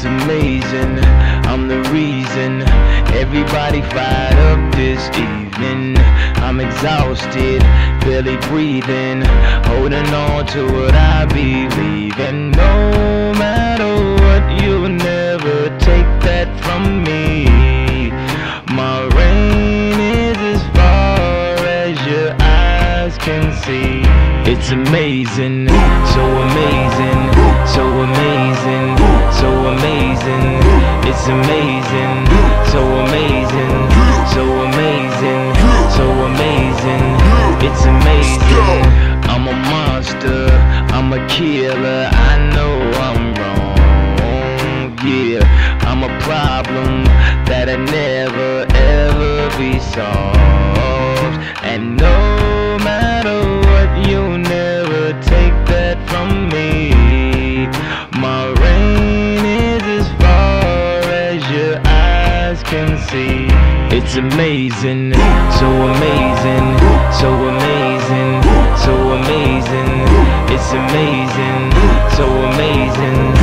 amazing, I'm the reason everybody fired up this evening. I'm exhausted, barely breathing, holding on to what I believe in. No matter what, you'll never take that from me. My reign is as far as your eyes can see. It's amazing, so amazing, so amazing, so amazing. It's amazing, so amazing, so amazing, so amazing. It's amazing. I'm a monster, I'm a killer, I know I'm wrong, yeah. I'm a problem that'll never ever be solved. And no matter what, you'll never take that from me. My reign is as far as your eyes can see. It's amazing, so amazing, so amazing, so amazing. It's amazing, so amazing,